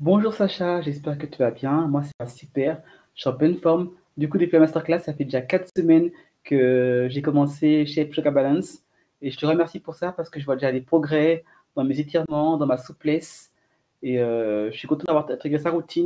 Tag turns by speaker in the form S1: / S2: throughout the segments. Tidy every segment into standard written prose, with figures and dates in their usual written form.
S1: Bonjour Sacha, j'espère que tu vas bien. Moi, ça va super. Je suis en pleine forme. Du coup, depuis la masterclass, ça fait déjà 4 semaines que j'ai commencé chez Yoga Balance. Et je te remercie pour ça parce que je vois déjà des progrès dans mes étirements, dans ma souplesse. Et je suis content d'avoir intégré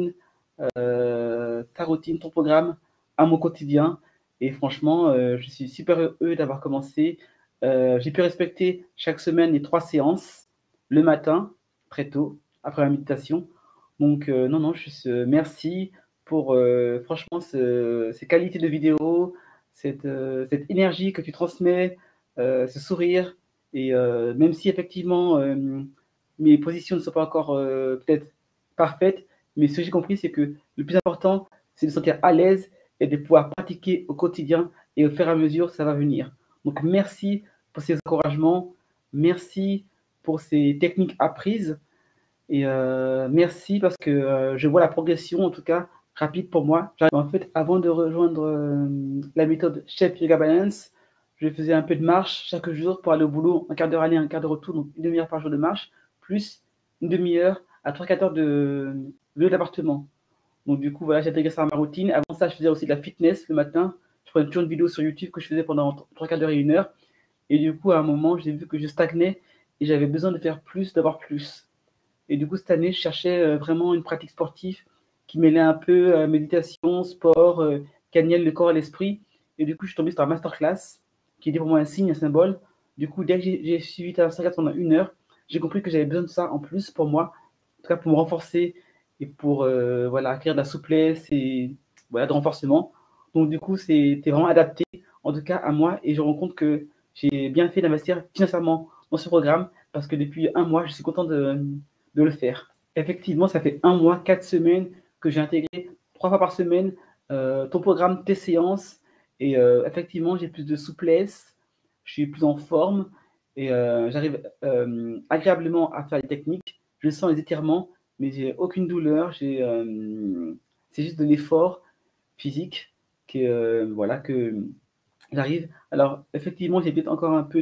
S1: ta routine, ton programme à mon quotidien. Et franchement, je suis super heureux d'avoir commencé. J'ai pu respecter chaque semaine les 3 séances, le matin, très tôt, après la méditation. Donc, non, non, juste merci pour franchement ces qualités de vidéo, cette énergie que tu transmets, ce sourire. Et même si effectivement mes positions ne sont pas encore peut-être parfaites, mais ce que j'ai compris, c'est que le plus important, c'est de se sentir à l'aise et de pouvoir pratiquer au quotidien et au fur et à mesure, ça va venir. Donc, merci pour ces encouragements, merci pour ces techniques apprises. Et merci parce que je vois la progression, en tout cas, rapide pour moi. En fait, avant de rejoindre la méthode Chef Yoga Balance, je faisais un peu de marche chaque jour pour aller au boulot, un quart d'heure aller, un quart de retour, donc une demi-heure par jour de marche, plus une demi-heure à 3-4 heures de l'appartement. Donc du coup, voilà, j'ai intégré ça à ma routine. Avant ça, je faisais aussi de la fitness le matin. Je prenais toujours une vidéo sur YouTube que je faisais pendant 3 quarts d'heure et une heure. Et du coup, à un moment, j'ai vu que je stagnais et j'avais besoin de faire plus, d'avoir plus. Et du coup, cette année, je cherchais vraiment une pratique sportive qui mêlait un peu méditation, sport, qui annihilaient le corps et l'esprit. Et du coup, je suis tombé sur un masterclass qui était pour moi un signe, un symbole. Du coup, dès que j'ai suivi ta masterclass pendant une heure, j'ai compris que j'avais besoin de ça en plus pour moi, en tout cas pour me renforcer et pour voilà, acquérir de la souplesse et voilà, de renforcement. Donc, du coup, c'était vraiment adapté, en tout cas à moi. Et je me rends compte que j'ai bien fait d'investir financièrement dans ce programme parce que depuis un mois, je suis content de le faire. Effectivement, ça fait un mois, 4 semaines que j'ai intégré 3 fois par semaine ton programme, tes séances. Et effectivement, j'ai plus de souplesse, je suis plus en forme et j'arrive agréablement à faire les techniques. Je sens les étirements, mais j'ai aucune douleur. C'est juste de l'effort physique voilà, que j'arrive. Alors, effectivement, j'ai peut-être encore un peu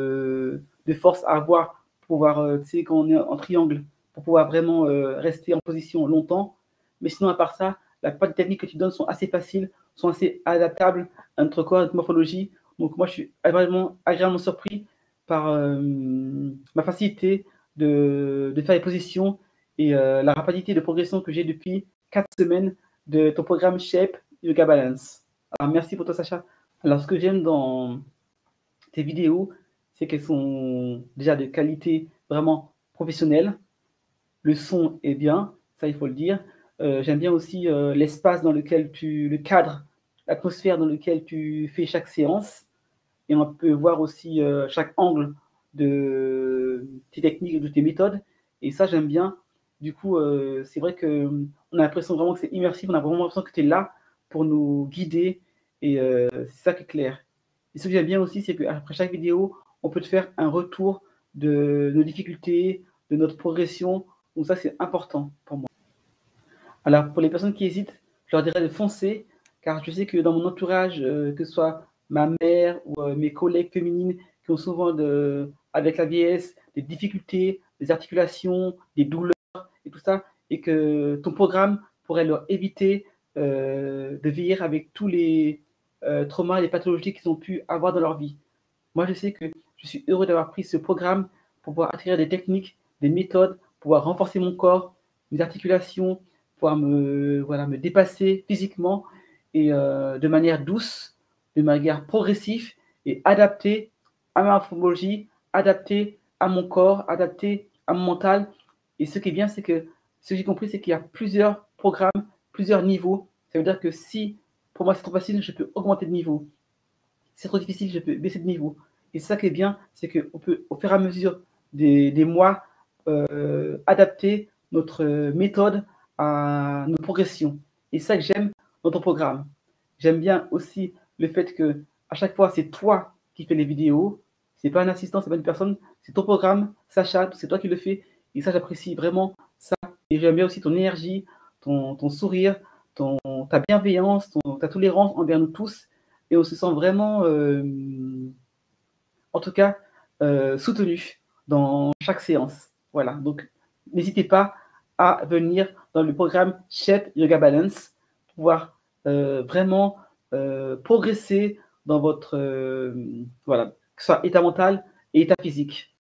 S1: de force à avoir pour pouvoir, tu sais, quand on est en triangle, pour pouvoir vraiment rester en position longtemps. Mais sinon, à part ça, la plupart des techniques que tu donnes sont assez faciles, sont assez adaptables à notre corps, à notre morphologie. Donc, moi, je suis vraiment agréablement surpris par ma facilité de faire les positions et la rapidité de progression que j'ai depuis 4 semaines de ton programme Shape Yoga Balance. Alors, merci pour toi, Sacha. Alors, ce que j'aime dans tes vidéos, c'est qu'elles sont déjà de qualité vraiment professionnelle. Le son est bien, ça il faut le dire. J'aime bien aussi l'espace dans lequel le cadre, l'atmosphère dans lequel tu fais chaque séance. Et on peut voir aussi chaque angle de tes techniques, de tes méthodes. Et ça, j'aime bien. Du coup, c'est vrai qu'on a l'impression vraiment que c'est immersif, on a vraiment l'impression que tu es là pour nous guider. Et c'est ça qui est clair. Et ce que j'aime bien aussi, c'est qu'après chaque vidéo, on peut te faire un retour de nos difficultés, de notre progression. Donc ça, c'est important pour moi. Alors, pour les personnes qui hésitent, je leur dirais de foncer, car je sais que dans mon entourage, que ce soit ma mère ou mes collègues féminines qui ont souvent, avec la vieillesse, des difficultés, des articulations, des douleurs et tout ça, et que ton programme pourrait leur éviter de vieillir avec tous les traumas et les pathologies qu'ils ont pu avoir dans leur vie. Moi, je sais que je suis heureux d'avoir pris ce programme pour pouvoir acquérir des techniques, des méthodes, pouvoir renforcer mon corps, mes articulations, pouvoir voilà, me dépasser physiquement et de manière douce, de manière progressive et adaptée à ma morphologie, adaptée à mon corps, adaptée à mon mental. Et ce qui est bien, c'est que ce que j'ai compris, c'est qu'il y a plusieurs programmes, plusieurs niveaux. Ça veut dire que si pour moi c'est trop facile, je peux augmenter de niveau. Si c'est trop difficile, je peux baisser de niveau. Et ça qui est bien, c'est qu'on peut, au fur et à mesure des mois, adapter notre méthode à nos progressions. Et ça que j'aime dans ton programme. J'aime bien aussi le fait que à chaque fois, c'est toi qui fais les vidéos. C'est pas un assistant, c'est pas une personne, c'est ton programme, Sacha, c'est toi qui le fais. Et ça, j'apprécie vraiment ça. Et j'aime bien aussi ton énergie, ton sourire, ta bienveillance, ta tolérance envers nous tous. Et on se sent vraiment, en tout cas, soutenu dans chaque séance. Voilà, donc n'hésitez pas à venir dans le programme Shape Yoga Balance, pour pouvoir vraiment progresser dans votre voilà, que ce soit état mental et état physique.